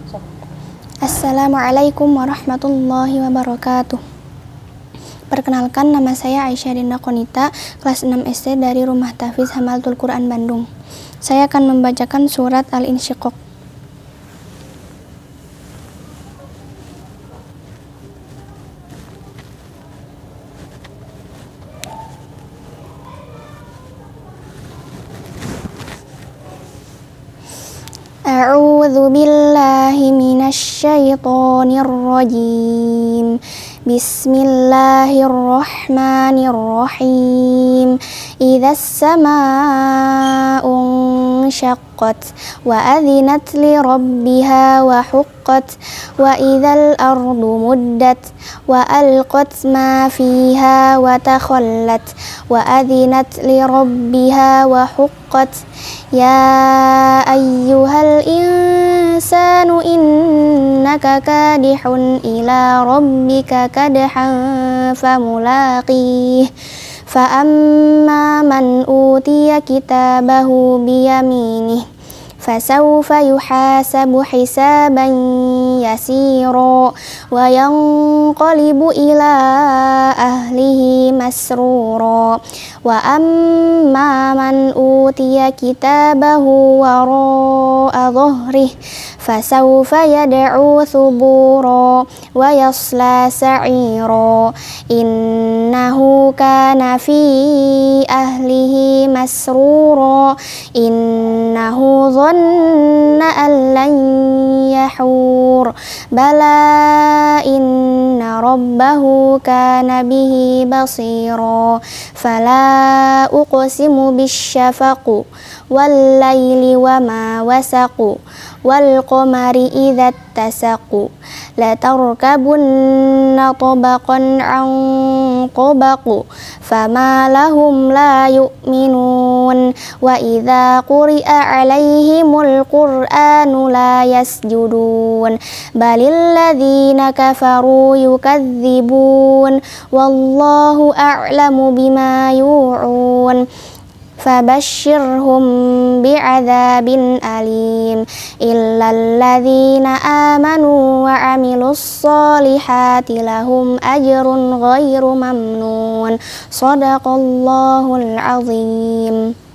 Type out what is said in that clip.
Assalamualaikum warahmatullahi wabarakatuh. Perkenalkan, nama saya Aisyah Dinda Konita, kelas 6 SD dari Rumah Tahfiz Hamalatul Quran Bandung. Saya akan membacakan surat Al-Insyiqaq. A'udzu billahi minasy syaithanir rajim. Bismillahirrahmanirrahim. Idzas samaa'u insyaqqat wa adzinat li rabbiha wa huqqat wa idzal ardu muddat wa alqat ma fiha wa takhallat wa adzinat li rabbiha wa huqqat. Ya ayyuhal insanu innaka kadihun ila rabbika kadhan famulaqih. Fa amma man utiya kitabahu biyaminih fasawfa yuhasabu hisaban yasira wa yanqalibu ila ahlihi masrura. Wa amma man utiya kitabahu wara'a dhahrih fasawfa yad'u thubura wa yasla sa'ira. Innahu kana fi ahlihi masrura. Innahu dhanna an lan yahur. Bala inna rabbahu kana bihi basira. Fala uqsimu bisyafaq wal laili wama wasaq wal qamari idza tasaq. La tarkabunna tabaqan an tabaq. Fama lahum la yu'minun. Wa idza quri'a 'alaihimul qur'anu la yasjudun. Balil ladzina kafaru yukadzibun. Wallahu a'lamu bima yu'un. Fabashshirhum bi'adzabin alim illal ladzina amanu wa 'amilus solihati lahum ajrun ghairu mamnun. Shadaqallahul azim.